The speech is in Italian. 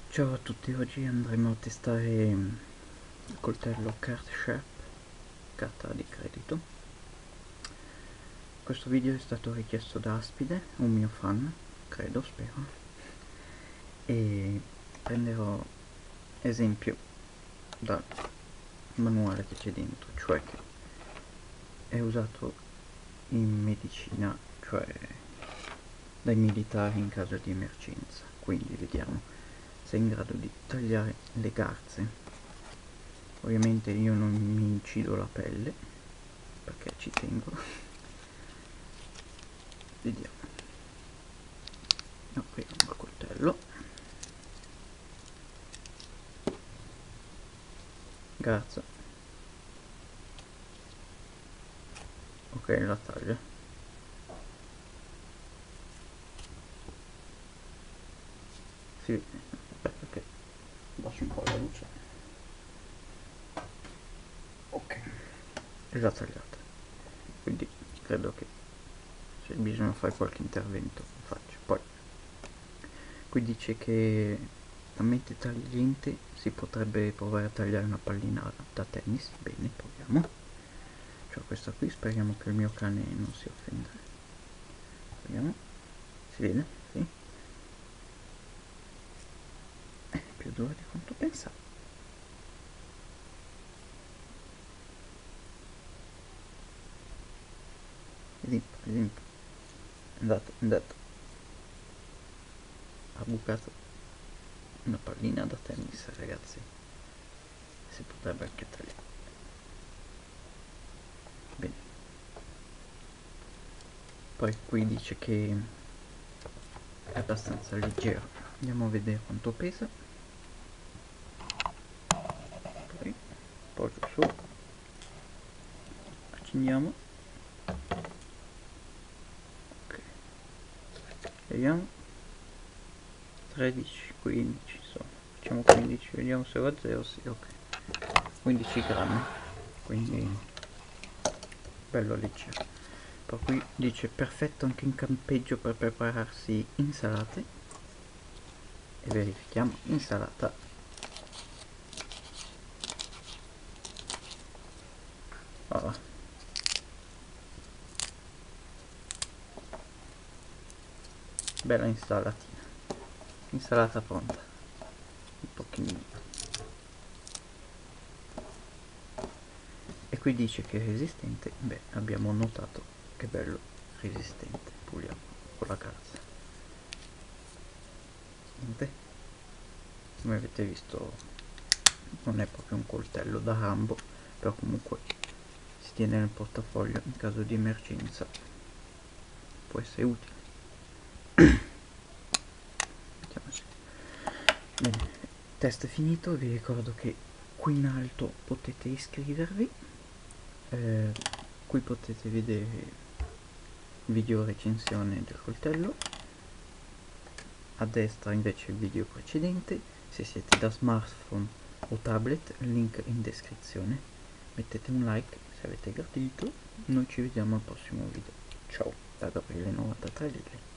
Ciao a tutti, oggi andremo a testare il coltello Card Sharp, carta di credito. Questo video è stato richiesto da Aspide, un mio fan, credo, spero, e prenderò esempio dal manuale che c'è dentro, cioè che è usato in medicina, cioè dai militari in caso di emergenza. Quindi vediamo se è in grado di tagliare le garze. Ovviamente io non mi incido la pelle perché ci tengo. Vediamo. Apriamo il coltello. Garza. Ok, la taglia. Sì, aspetta che lascio un po' la luce. Ok, è già tagliata. Quindi credo che se bisogna fare qualche intervento lo faccio. Poi qui dice che mentre tagliente si potrebbe provare a tagliare una pallina da tennis. Bene, proviamo. C'ho questa qui, speriamo che il mio cane non si offenda. Vediamo. Si vede? Sì. È più dura di quanto pensavo. Vedi. È andato. Ha bucato una pallina da tennis, ragazzi. Si potrebbe anche tagliare. Bene. Poi qui dice che è abbastanza leggero. Andiamo a vedere quanto pesa. Poi poggio su. Accendiamo. Ok. Vediamo. 13, 15, insomma. Facciamo 15, vediamo se va a 0, sì, ok. 15 grammi. Quindi bello leggero. Poi qui dice perfetto anche in campeggio per prepararsi insalate. E verifichiamo insalata. Oh. Bella insalatina. Insalata pronta. Un pochino. E qui dice che è resistente. Beh, abbiamo notato che bello resistente. Puliamo con la calza. Niente. Come avete visto non è proprio un coltello da Rambo, però comunque si tiene nel portafoglio in caso di emergenza, può essere utile. Bene, test finito. Vi ricordo che qui in alto potete iscrivervi, qui potete vedere video recensione del coltello, a destra invece il video precedente. Se siete da smartphone o tablet, link in descrizione. Mettete un like se avete gradito. Noi ci vediamo al prossimo video. Ciao da Gabriele 93